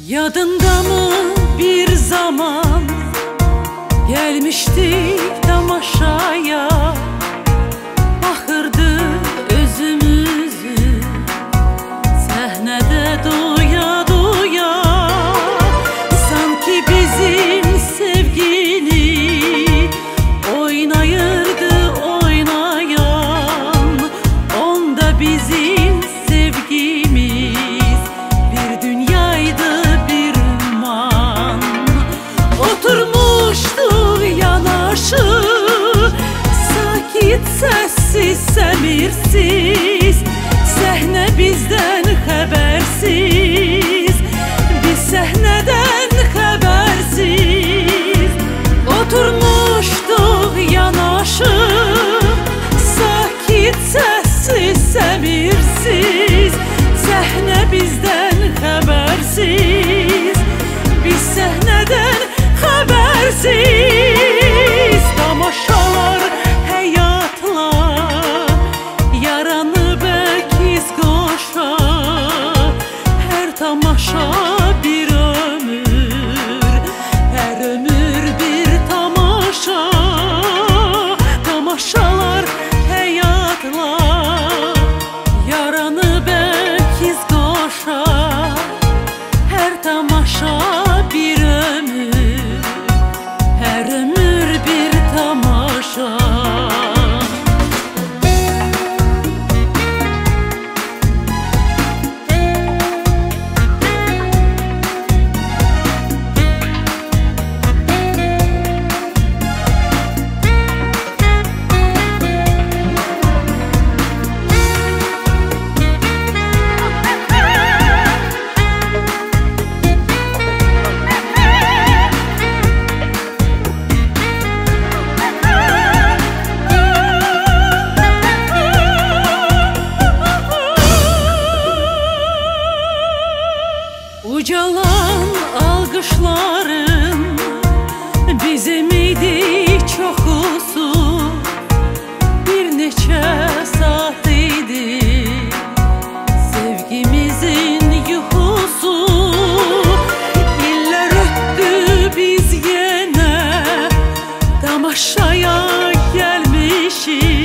Yadında mı bir zaman gelmiştik tamaşaya, bakırdı özümüzü səhnədə doya doya. Sanki bizim sevgini oynayırdı oynayan, onda bizim sevgimiz bir dünyaydı bir ümman. Oturmuştuk yanaşı, sakit sessiz səmirsiz, səhnə bizdən xəbərsiz, biz səhnədən xəbərsiz. Oturmuşduq yanaşı, sakit sessiz səmirsiz, səhnə bizdən xəbərsiz, biz səhnədən xəbərsiz. Tamaşalar həyatla yaranıb əkiz qoşa, hər tamaşa bir ömür, hər ömür bir tamaşa. Tamaşalar həyatla yaranıb əkiz qoşa, hər tamaşa bir ömür, hər ömür bir tamaşa. Ucalan alqışların bizim idi çoxusu, bir neçə saat idi sevgimizin yuxusu. İllər ötdü biz yenə tamaşaya gəlmişik,